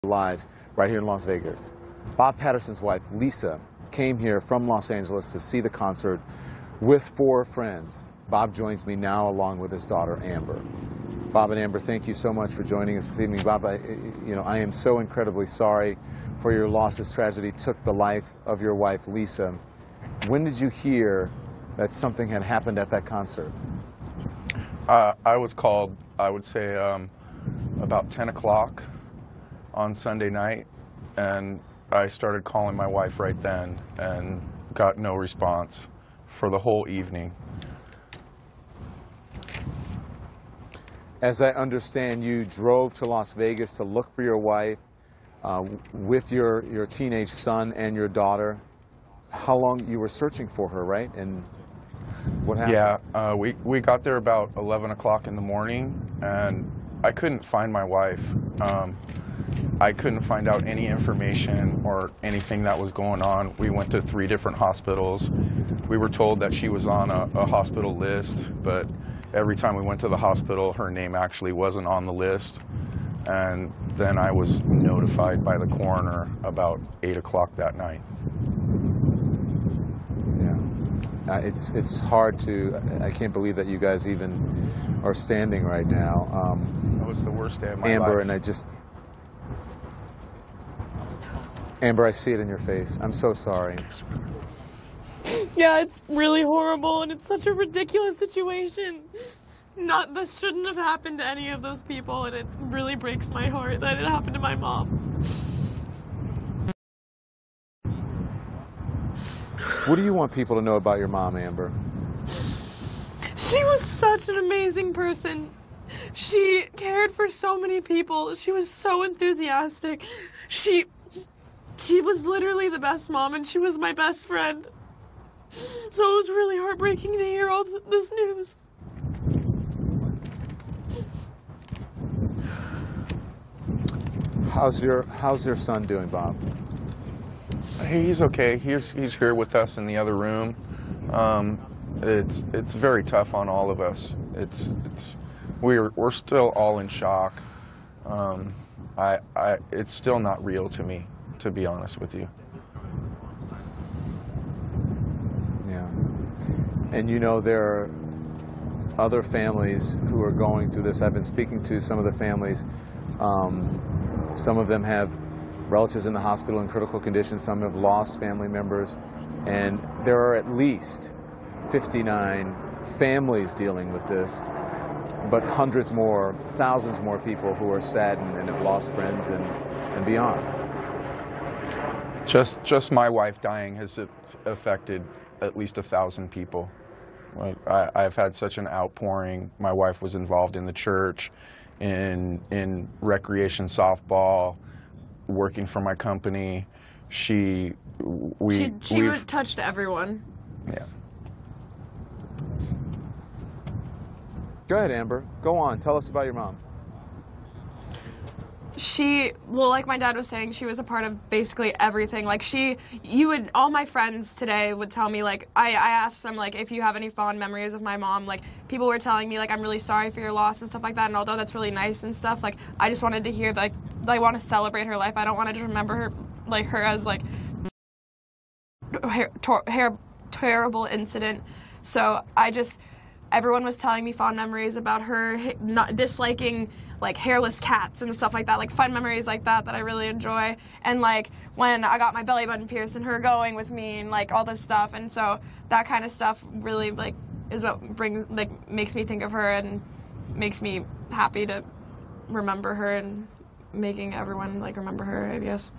lives right here in Las Vegas. Bob Patterson's wife, Lisa, came here from Los Angeles to see the concert with 4 friends. Bob joins me now along with his daughter, Amber. Bob and Amber, thank you so much for joining us this evening. Bob, I am so incredibly sorry for your loss. This tragedy took the life of your wife, Lisa. When did you hear that something had happened at that concert? I was called, I would say, about 10 o'clock on Sunday night, and I started calling my wife right then and got no response for the whole evening. As I understand, you drove to Las Vegas to look for your wife with your teenage son and your daughter. How long you were searching for her, right? And what happened? Yeah, we got there about 11 o'clock in the morning, and I couldn't find my wife. I couldn't find out any information or anything that was going on. We went to 3 different hospitals. We were told that she was on a hospital list, but every time we went to the hospital, her name actually wasn't on the list. And then I was notified by the coroner about 8 o'clock that night. Yeah, it's hard to, I can't believe that you guys even are standing right now. That was the worst day of my life. Amber, and Amber, I see it in your face. I'm so sorry. Yeah, it's really horrible, and it's such a ridiculous situation. This shouldn't have happened to any of those people, and it really breaks my heart that it happened to my mom. What do you want people to know about your mom, Amber? She was such an amazing person. She cared for so many people. She was so enthusiastic. She was literally the best mom, and she was my best friend. So it was really heartbreaking to hear all this news. How's your son doing, Bob? He's okay. He's here with us in the other room. It's very tough on all of us. We're still all in shock. It's still not real to me, to be honest with you. Yeah. And you know, there are other families who are going through this. I've been speaking to some of the families. Some of them have relatives in the hospital in critical condition. Some have lost family members. And there are at least 59 families dealing with this, but hundreds more, thousands more people who are saddened and have lost friends and beyond. Just my wife dying has affected at least 1,000 people. I've had such an outpouring. My wife was involved in the church, in recreation softball, working for my company. She touched everyone. Yeah. Go ahead, Amber. Go on. Tell us about your mom. Well, like my dad was saying, she was a part of basically everything. Like all my friends today would tell me, like, I asked them, like, if you have any fond memories of my mom. Like, people were telling me, like, I'm really sorry for your loss and stuff like that. And although that's really nice and stuff, like, I just wanted to hear, like, I want to celebrate her life. I don't want to just remember her, like, her as, like, terrible incident. So everyone was telling me fond memories about her not disliking, like, hairless cats and stuff like that, like fun memories like that I really enjoy. And, like, when I got my belly button pierced and her going with me and, like, all this stuff. And so that kind of stuff really, like, is what makes me think of her and makes me happy to remember her and making everyone, like, remember her, I guess.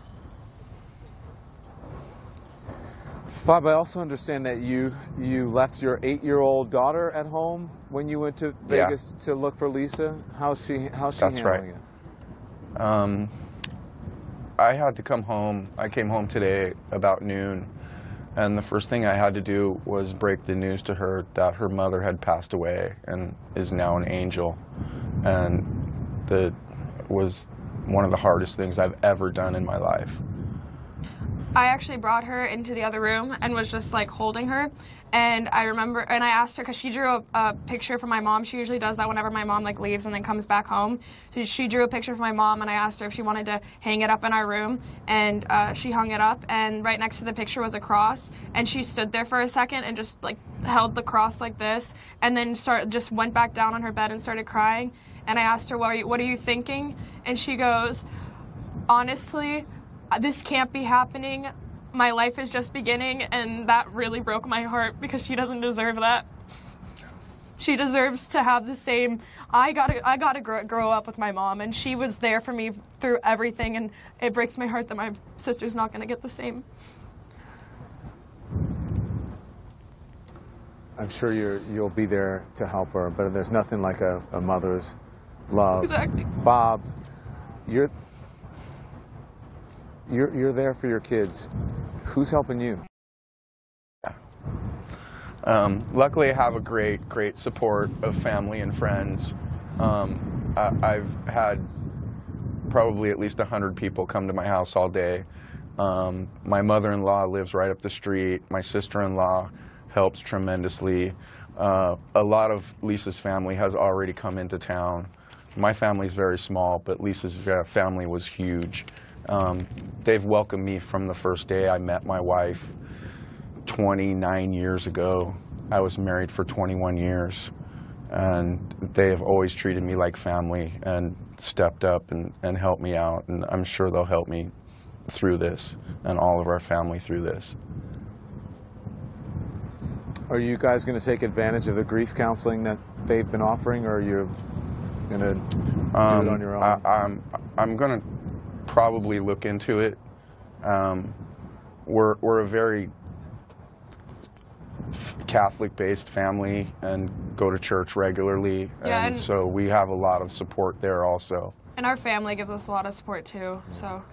Bob, I also understand that you left your 8-year-old daughter at home when you went to Vegas to look for Lisa. How's she That's handling right. it? I had to come home. I came home today about noon, and the first thing I had to do was break the news to her that her mother had passed away and is now an angel. And that was one of the hardest things I've ever done in my life. I actually brought her into the other room and was just like holding her. And I remember, and I asked her, because she drew a picture for my mom. She usually does that whenever my mom like leaves and then comes back home. So she drew a picture for my mom, and I asked her if she wanted to hang it up in our room. And she hung it up, and right next to the picture was a cross. And she stood there for a second and just like held the cross like this, and then just went back down on her bed and started crying. And I asked her, what are you thinking? And she goes, honestly, this can't be happening. My life is just beginning, and that really broke my heart because she doesn't deserve that. She deserves to have the same. I gotta grow up with my mom, and she was there for me through everything, and it breaks my heart that my sister's not gonna get the same. I'm sure you'll be there to help her, but there's nothing like a mother's love. Exactly. Bob, you're there for your kids. Who's helping you? Luckily, I have a great support of family and friends. I've had probably at least 100 people come to my house all day. My mother-in-law lives right up the street. My sister-in-law helps tremendously. A lot of Lisa's family has already come into town. My family's very small, but Lisa's family was huge. They've welcomed me from the first day I met my wife 29 years ago. I was married for 21 years, and they have always treated me like family and stepped up and helped me out, and I'm sure they'll help me through this and all of our family through this. Are you guys going to take advantage of the grief counseling that they've been offering, or are you going to do it on your own? I'm going to probably look into it. We're a very Catholic-based family and go to church regularly, Yeah, and so we have a lot of support there also. And our family gives us a lot of support too, so.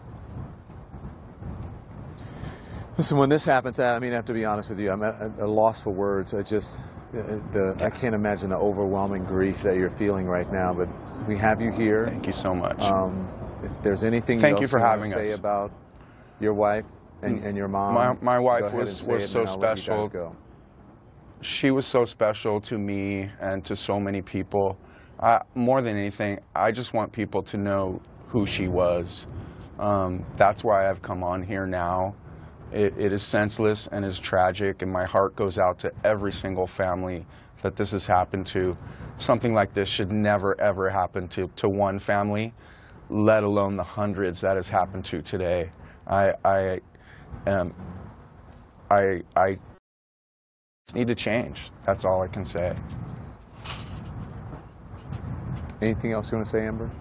Listen, when this happens, I mean, I have to be honest with you, I'm at a loss for words. I can't imagine the overwhelming grief that you're feeling right now, but we have you here. Thank you so much. If there's anything Thank else you for want to having say us. about your wife and your mom, my wife go ahead and was say it, so and then I'll let you special. guys go. She was so special to me and to so many people. More than anything, I just want people to know who she was. That's why I've come on here now. It is senseless and is tragic, and my heart goes out to every single family that this has happened to. Something like this should never, ever happen to one family, let alone the hundreds that has happened to today. I need to change. That's all I can say. Anything else you want to say, Amber?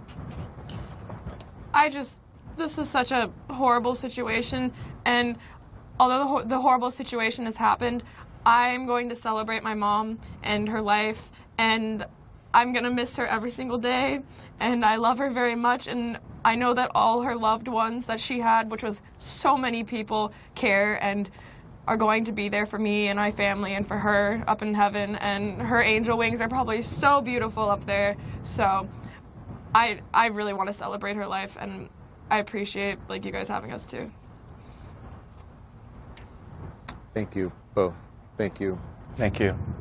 This is such a horrible situation, and although the horrible situation has happened, I'm going to celebrate my mom and her life, and I'm going to miss her every single day, and I love her very much, and I know that all her loved ones that she had, which was so many people, care and are going to be there for me and my family and for her up in heaven, and her angel wings are probably so beautiful up there. So I really want to celebrate her life, and I appreciate you guys having us too. Thank you both. Thank you. Thank you.